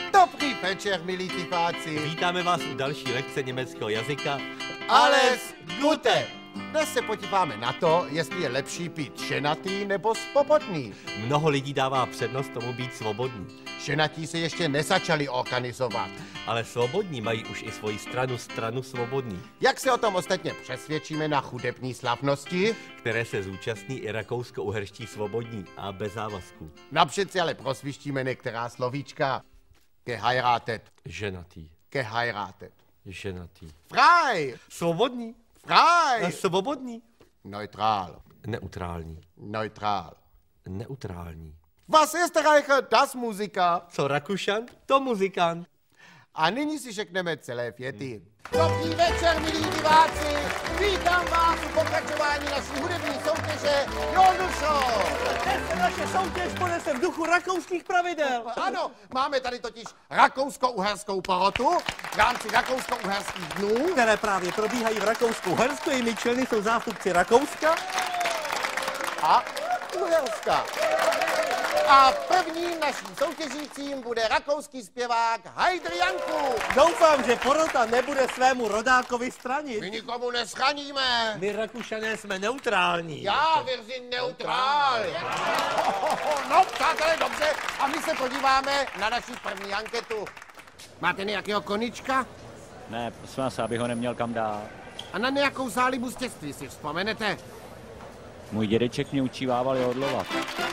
Dobrý večer, milí typáci. Vítáme vás u další lekce německého jazyka. Alles Gute. Dnes se podíváme na to, jestli je lepší být ženatý nebo svobodný. Mnoho lidí dává přednost tomu být svobodný. Ženatí se ještě nezačali organizovat. Ale svobodní mají už i svoji stranu svobodný, Jak se o tom ostatně přesvědčíme na hudební slavnosti? které se zúčastní i rakousko-uherští svobodní a bez závazků. Napřed si ale prosvištíme některá slovíčka. Geheiratet, Ženatý, geheiratet. ženatý. Frei, Svobodní frei. a svobodní. Neutral, Neutrální, neutral. neutrální. Was Österreicher, das Musiker. Co Rakušan, to muzikant. A nyní si řekneme celé věty. Dobrý večer, milí diváci. Vítám vás u pokračování naší hudební soutěže Jodl Show. Dnes se naše soutěž ponese v duchu rakouských pravidel. Ano, máme tady totiž rakousko-uherskou porotu v rámci rakousko-uherských dnů. Které právě probíhají v Rakousku-Uhersku, jejími členy jsou zástupci Rakouska A Uherska. A prvním naším soutěžícím bude rakouský zpěvák Heidr Janku. Doufám, že porota nebude svému rodákovi stranit. My nikomu neschraníme. My Rakušané jsme neutrální. Já věřím neutrál. No, přátelé, dobře. A my se podíváme na naši první anketu. Máte nějakého konička? Ne, prosím vás, abych ho neměl kam dát. A na nějakou zálibu z dětství si vzpomenete? Můj dědeček mě učívával jodlovat.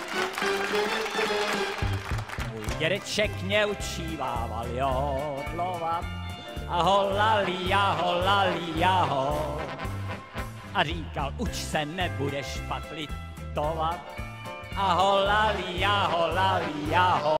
Můj dědeček mě učívával jodlovat a holali ho. A říkal, uč se, nebudeš pak litovat a holali ho.